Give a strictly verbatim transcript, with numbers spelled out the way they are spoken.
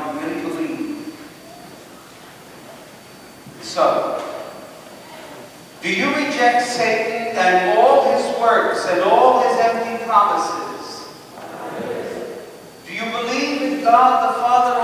you really believe? So, do you reject Satan and all his works and all his empty promises? Do you believe in God the Father